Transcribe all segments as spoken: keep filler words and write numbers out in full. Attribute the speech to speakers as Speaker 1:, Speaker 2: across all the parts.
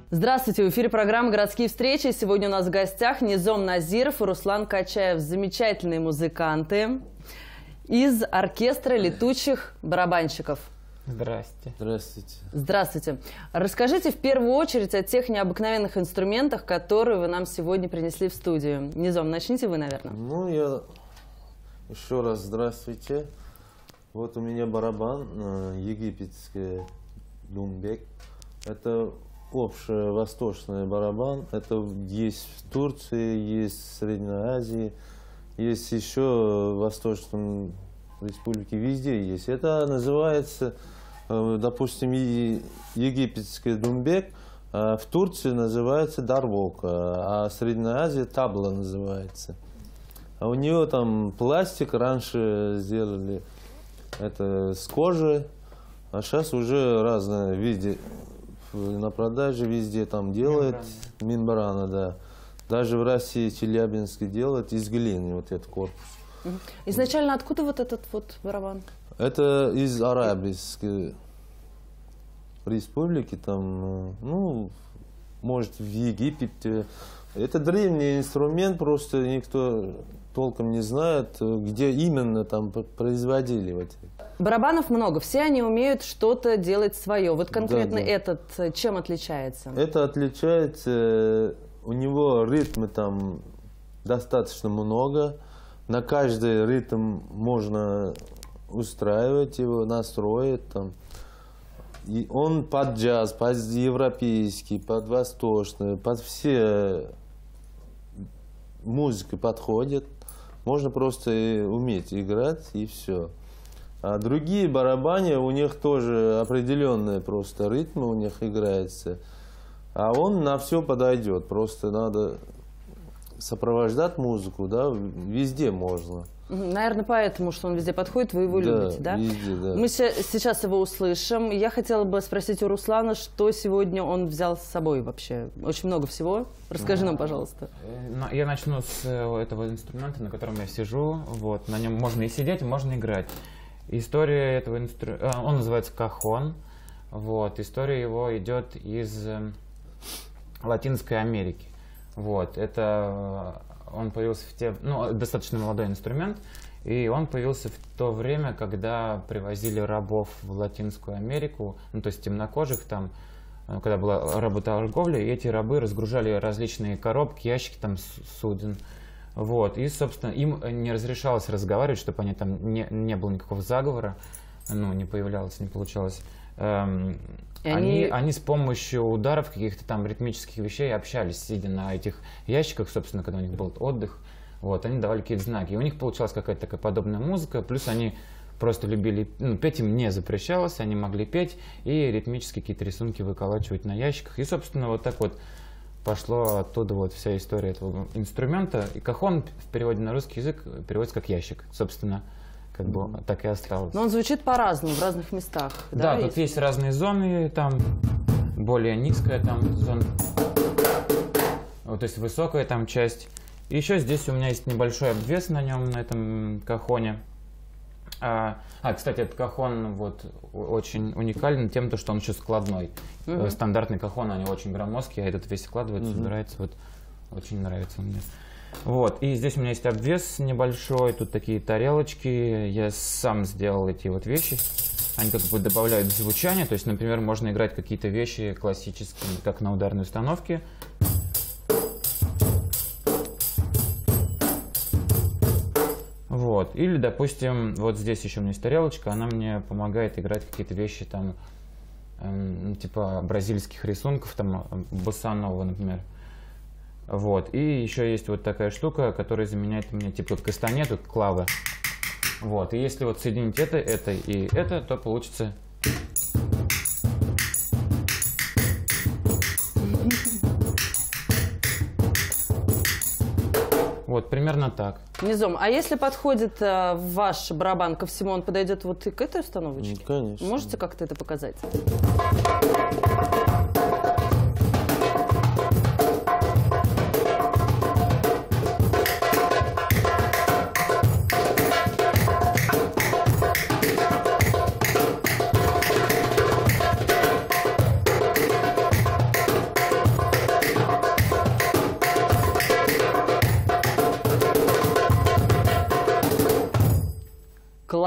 Speaker 1: Здравствуйте, в эфире программа «Городские встречи». Сегодня у нас в гостях Низом Назиров и Руслан Качаев. Замечательные музыканты из оркестра летучих барабанщиков.
Speaker 2: Здравствуйте.
Speaker 3: Здравствуйте.
Speaker 1: Здравствуйте. Расскажите в первую очередь о тех необыкновенных инструментах, которые вы нам сегодня принесли в студию. Низом, начните вы, наверное.
Speaker 3: Ну, я еще раз здравствуйте. Вот у меня барабан, египетский думбек. Это общий восточный барабан. Это есть в Турции, есть в Средней Азии, есть еще в Восточном Республике, везде есть. Это называется, допустим, египетский думбек, а в Турции называется дарбук, а в Средней Азии табла называется. А у нее там пластик раньше сделали, это с кожи, а сейчас уже разные виды. На продаже везде там делают мембрана, да. Даже в России, Челябинске делают из глины вот этот корпус.
Speaker 1: Изначально откуда вот этот вот барабан?
Speaker 3: Это из Арабской республики, там, ну, может, в Египте. Это древний инструмент, просто никто толком не знает, где именно там производили. Вот.
Speaker 1: Барабанов много, все они умеют что-то делать свое. Вот конкретно
Speaker 3: да, да.
Speaker 1: этот чем отличается?
Speaker 3: Это отличается, у него ритмы там достаточно много. На каждый ритм можно устраивать его, настроить там. И он под джаз, под европейский, под восточный, под все музыки подходит. Можно просто уметь играть и все. А другие барабаны, у них тоже определенные просто ритмы у них играется. А он на все подойдет. Просто надо сопровождать музыку, да, везде можно.
Speaker 1: Наверное, поэтому, что он везде подходит, вы его
Speaker 3: да,
Speaker 1: любите, да?
Speaker 3: Везде, да.
Speaker 1: Мы сейчас его услышим. Я хотела бы спросить у Руслана, что сегодня он взял с собой вообще. Очень много всего. Расскажи нам, пожалуйста.
Speaker 2: Я начну с этого инструмента, на котором я сижу. Вот, на нем можно и сидеть, можно играть. История этого инструмента, он называется кахон. Вот, история его идет из Латинской Америки. Вот, это он появился в те, ну, достаточно молодой инструмент, и он появился в то время, когда привозили рабов в Латинскую Америку, ну, то есть темнокожих там, когда была работорговля, и эти рабы разгружали различные коробки, ящики там суден. Вот, и, собственно, им не разрешалось разговаривать, чтобы они там не, не было никакого заговора, ну, не появлялось, не получалось. Эм, они... Они, они с помощью ударов каких-то там ритмических вещей общались, сидя на этих ящиках, собственно, когда у них был отдых. Вот, они давали какие-то знаки. И у них получалась какая-то такая подобная музыка, плюс они просто любили, ну, петь им не запрещалось, они могли петь и ритмические какие-то рисунки выколачивать на ящиках. И, собственно, вот так вот пошло оттуда вот вся история этого инструмента. И кахон в переводе на русский язык переводится как ящик, собственно. Как бы так и осталось.
Speaker 1: Но он звучит по-разному в разных местах.
Speaker 2: Да,
Speaker 1: да
Speaker 2: тут есть? есть разные зоны, там более низкая там зона, вот, то есть высокая там часть. И еще здесь у меня есть небольшой обвес на нем, на этом кахоне. А, а кстати, этот кахон вот очень уникален тем, что он еще складной. Uh-huh. Стандартный кахон, они очень громоздкие, а этот весь складывается, uh-huh. собирается. Вот, очень нравится мне. Вот, и здесь у меня есть обвес небольшой, тут такие тарелочки, я сам сделал эти вот вещи, они как бы добавляют звучание, то есть, например, можно играть какие-то вещи классические, как на ударной установке. Вот, или, допустим, вот здесь еще у меня есть тарелочка, она мне помогает играть какие-то вещи там, эм, типа бразильских рисунков, там, боссанова, например. Вот. И еще есть вот такая штука, которая заменяет мне типа в кастанету клавы. Вот. И если вот соединить это, это и это, то получится. Вот, примерно так.
Speaker 1: Низом, а если подходит э, ваш барабан ко всему, он подойдет вот и к этой установочке?
Speaker 3: Ну, конечно.
Speaker 1: Можете как-то это показать?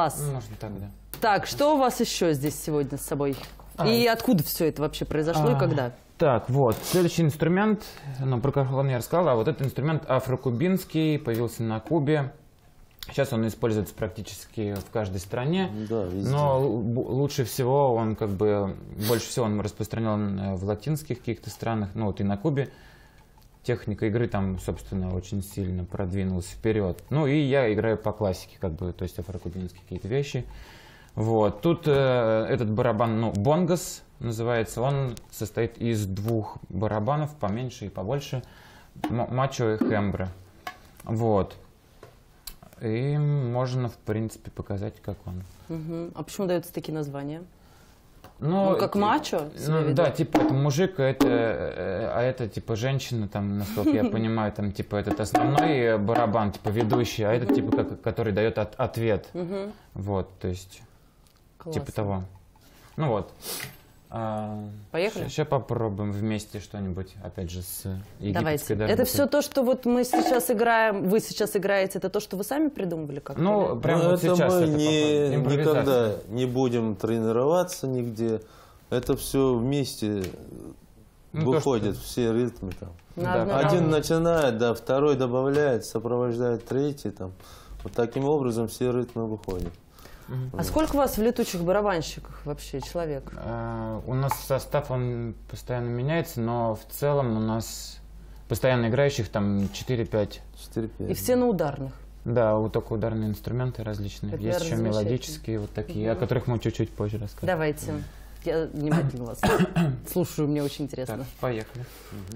Speaker 1: Класс.
Speaker 2: Ну, можно так, да.
Speaker 1: Так, что у вас еще здесь сегодня с собой?
Speaker 2: А.
Speaker 1: И откуда все это вообще произошло и
Speaker 2: А.
Speaker 1: когда?
Speaker 2: Так, вот, следующий инструмент, ну, про кахон я рассказал, а вот этот инструмент афрокубинский, появился на Кубе. Сейчас он используется практически в каждой стране,
Speaker 3: Да, везде.
Speaker 2: но л- лучше всего он как бы, больше всего он распространен в латинских каких-то странах, ну вот и на Кубе. Техника игры там, собственно, очень сильно продвинулась вперед. Ну и я играю по классике, как бы, то есть афрокубинские какие-то вещи. Вот, тут э, этот барабан, ну, бонгос называется, он состоит из двух барабанов, поменьше и побольше, м- мачо и хембре. Вот. И можно, в принципе, показать, как он.
Speaker 1: Мгм. А почему даются такие названия?
Speaker 2: Ну,
Speaker 1: Ну, как
Speaker 2: ти-
Speaker 1: мачо,
Speaker 2: ну,
Speaker 1: себя ведут?
Speaker 2: да, типа это мужик, а это, э, а это типа женщина, там, насколько я понимаю, там типа этот основной барабан, типа ведущий, а это типа как, который дает от- ответ.
Speaker 1: Мгм.
Speaker 2: Вот, то есть
Speaker 1: Классно.
Speaker 2: типа того. Ну вот.
Speaker 1: Поехали?
Speaker 2: Сейчас попробуем вместе что-нибудь, опять же, с египетской
Speaker 1: Давайте.
Speaker 2: дорогой.
Speaker 1: Это все то, что вот мы сейчас играем, вы сейчас играете, это то, что вы сами придумывали как-то?
Speaker 2: Ну,
Speaker 1: или?
Speaker 2: прям
Speaker 3: Ну,
Speaker 2: вот
Speaker 3: это
Speaker 2: сейчас
Speaker 3: мы
Speaker 2: это
Speaker 3: не,
Speaker 2: попробуем. Импровизация.
Speaker 3: никогда не будем тренироваться нигде. Это все вместе
Speaker 2: Ну, то,
Speaker 3: выходит, все ритмы там.
Speaker 1: На
Speaker 2: Да.
Speaker 1: одной
Speaker 3: Один
Speaker 1: волне.
Speaker 3: начинает, да, второй добавляет, сопровождает третий там. Вот таким образом все ритмы выходят.
Speaker 1: А сколько у вас в летучих барабанщиках вообще человек?
Speaker 2: А, у нас состав, он постоянно меняется, но в целом у нас постоянно играющих там четыре-пять.
Speaker 3: четыре-пять.
Speaker 1: И все на ударных.
Speaker 2: Да, вот только ударные инструменты различные.
Speaker 1: Это,
Speaker 2: Есть
Speaker 1: наверное,
Speaker 2: еще
Speaker 1: замечательно.
Speaker 2: мелодические вот такие, о которых мы чуть-чуть позже расскажем.
Speaker 1: Давайте. Я внимательно вас слушаю, мне очень интересно.
Speaker 2: Так, поехали.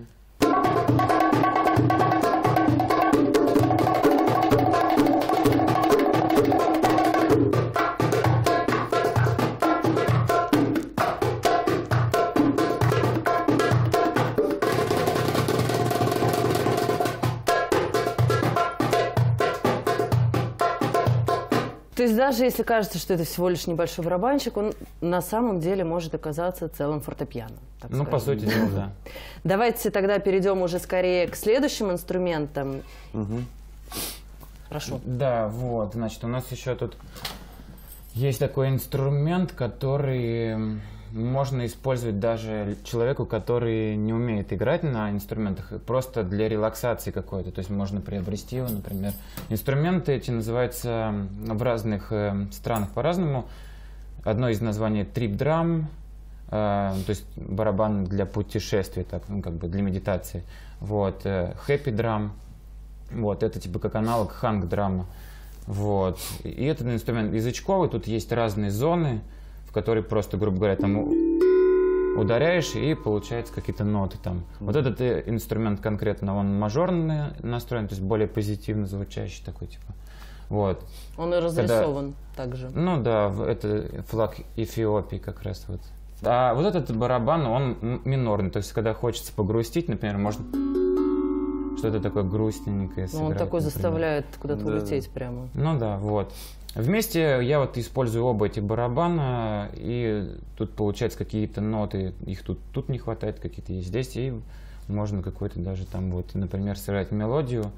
Speaker 1: То есть даже если кажется, что это всего лишь небольшой барабанщик, он на самом деле может оказаться целым фортепиано. так
Speaker 2: Ну, по
Speaker 1: скажем.
Speaker 2: сути дела, да.
Speaker 1: Давайте тогда перейдем уже скорее к следующим инструментам.
Speaker 3: Мгм.
Speaker 1: Прошу.
Speaker 2: Да, вот, значит, у нас еще тут есть такой инструмент, который можно использовать даже человеку, который не умеет играть на инструментах, просто для релаксации какой-то. То есть можно приобрести его, например. Инструменты эти называются в разных э, странах по-разному. Одно из названий трип-драм, э, то есть барабан для путешествий, так, ну, как бы для медитации. Вот, хэппи-драм. Вот, это типа как аналог ханг-драма. Вот. И этот инструмент язычковый, тут есть разные зоны, в которые просто, грубо говоря, там у- ударяешь и получается какие-то ноты там. Вот этот э, инструмент конкретно, он мажорный настроен, то есть более позитивно звучащий такой, типа. Вот.
Speaker 1: Он и разрисован также.
Speaker 2: Ну да, в- это флаг Эфиопии как раз вот. А вот этот барабан, он м- минорный, то есть когда хочется погрустить, например, можно что-то такое грустненькое
Speaker 1: Ну,
Speaker 2: сыграть.
Speaker 1: он такой
Speaker 2: например.
Speaker 1: заставляет куда-то
Speaker 3: Да, да.
Speaker 1: улететь прямо.
Speaker 2: Ну да, вот. Вместе я вот использую оба эти барабана, и тут получается какие-то ноты, их тут, тут не хватает, какие-то есть здесь, и можно какой-то даже там вот, например, сыграть мелодию.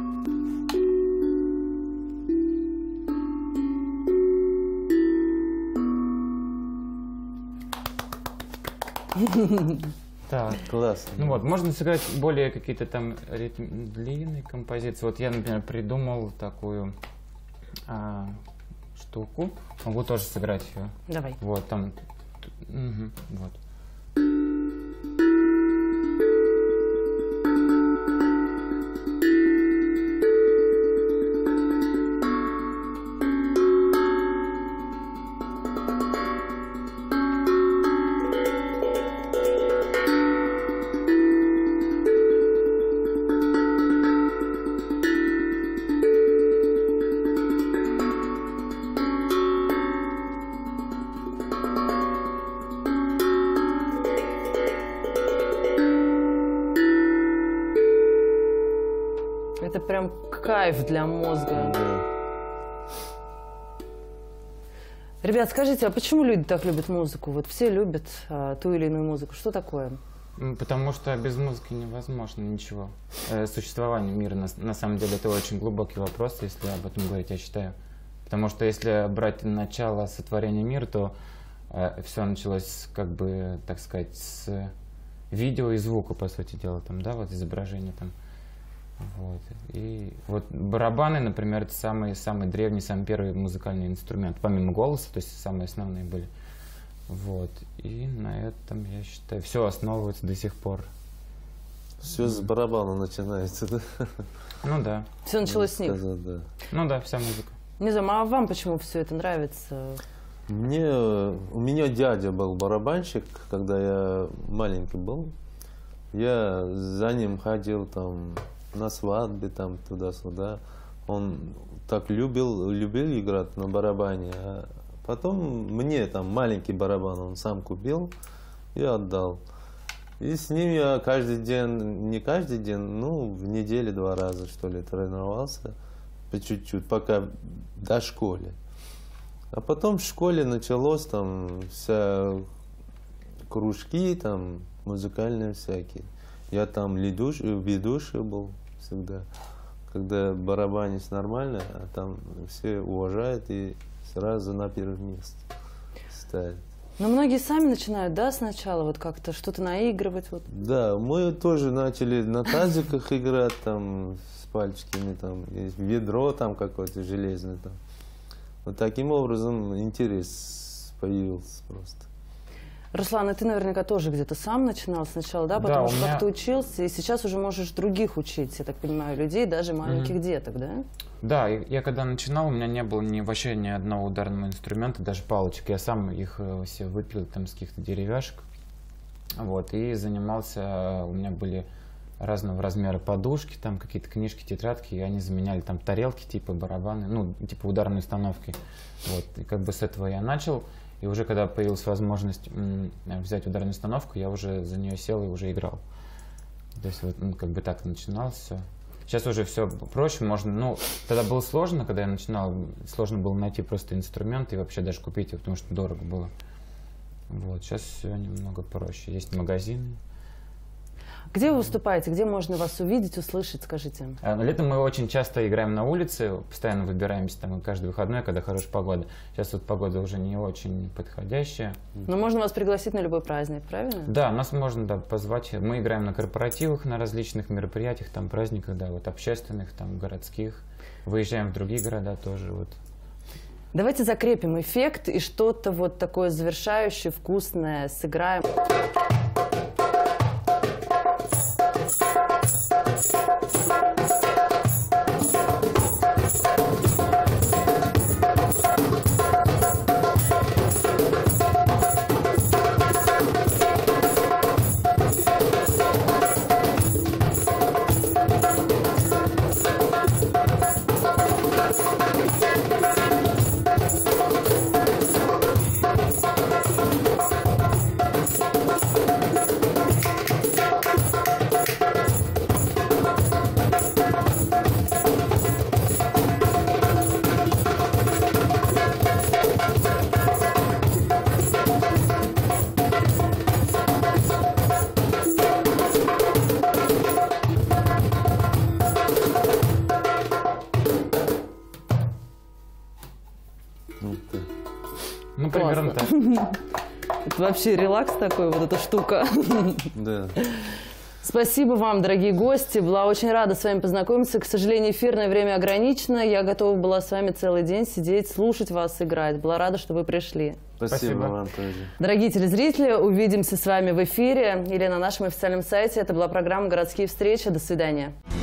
Speaker 2: Так.
Speaker 3: Классно.
Speaker 2: Ну вот, можно сыграть более какие-то там ритм, длинные композиции. Вот я, например, придумал такую а, штуку. Могу тоже сыграть ее.
Speaker 1: Давай.
Speaker 2: Вот, там. т- мгм, вот.
Speaker 1: Это прям кайф для мозга.
Speaker 3: Да.
Speaker 1: Ребят, скажите, а почему люди так любят музыку? Вот все любят а, ту или иную музыку. Что такое?
Speaker 2: М, Потому что без музыки невозможно ничего. Э, существование мира, на, с- на самом деле, это очень глубокий вопрос, если об этом говорить, я считаю. Потому что если брать начало сотворения мира, то э, все началось, как бы, так сказать, с видео и звука, по сути дела, там, да, вот изображение там. Вот. И вот барабаны, например, это самый, самый древний, самый первый музыкальный инструмент, помимо голоса, то есть самые основные были. Вот. И на этом, я считаю, все основывается до сих пор.
Speaker 3: Все с барабана начинается, да?
Speaker 2: Ну да.
Speaker 1: Все началось с них.
Speaker 3: Сказать, да.
Speaker 2: Ну да, вся музыка.
Speaker 1: Не знаю, а вам почему все это нравится?
Speaker 3: Мне, у меня дядя был барабанщик, когда я маленький был. Я за ним ходил там на свадьбе, там туда-сюда. Он так любил, любил играть на барабане. А потом мне там маленький барабан он сам купил и отдал. И с ним я каждый день, не каждый день, ну в неделю два раза что ли тренировался. По чуть-чуть, пока до школы. А потом в школе началось там вся кружки, там музыкальные всякие. Я там ведущий, ведущий был всегда. Когда барабанишь нормально, а там все уважают и сразу на первое место ставят.
Speaker 1: Но многие сами начинают, да, сначала вот как-то что-то наигрывать. Вот.
Speaker 3: Да, мы тоже начали на тазиках играть там с пальчиками, там ведро там какое-то железное там. Вот таким образом интерес появился просто.
Speaker 1: Руслан, и ты наверняка тоже где-то сам начинал сначала, да? Потому
Speaker 2: Да,
Speaker 1: что
Speaker 2: у меня...
Speaker 1: как-то учился, и сейчас уже можешь других учить, я так понимаю, людей, даже маленьких mm-hmm. деток, да?
Speaker 2: Да, я, я когда начинал, у меня не было ни, вообще ни одного ударного инструмента, даже палочек. Я сам их э, все выпилил там с каких-то деревяшек. Вот, и занимался, у меня были разного размера подушки, там какие-то книжки, тетрадки, и они заменяли там тарелки, типа барабаны, ну, типа ударные установки. Вот, и как бы с этого я начал. И уже когда появилась возможность м, взять ударную установку, я уже за нее сел и уже играл. То есть вот ну, как бы так начиналось все. Сейчас уже все проще, можно, ну, тогда было сложно, когда я начинал, сложно было найти просто инструмент и вообще даже купить его, потому что дорого было. Вот, сейчас все немного проще, есть магазины.
Speaker 1: Где вы выступаете? Где можно вас увидеть, услышать, скажите?
Speaker 2: А, летом мы очень часто играем на улице, постоянно выбираемся там каждый выходной, когда хорошая погода. Сейчас вот погода уже не очень подходящая.
Speaker 1: Но можно вас пригласить на любой праздник, правильно?
Speaker 2: Да, нас можно да, позвать. Мы играем на корпоративах, на различных мероприятиях, там праздниках, да, вот общественных, там городских. Выезжаем в другие города тоже. Вот.
Speaker 1: Давайте закрепим эффект и что-то вот такое завершающее, вкусное сыграем.
Speaker 2: Ну, примерно так.
Speaker 1: Это вообще релакс такой, вот эта штука.
Speaker 3: Да.
Speaker 1: Спасибо вам, дорогие гости. Была очень рада с вами познакомиться. К сожалению, эфирное время ограничено. Я готова была с вами целый день сидеть, слушать вас играть. Была рада, что вы пришли.
Speaker 3: Спасибо,
Speaker 2: Спасибо
Speaker 3: вам тоже.
Speaker 1: Дорогие телезрители, увидимся с вами в эфире или на нашем официальном сайте. Это была программа «Городские встречи». До свидания.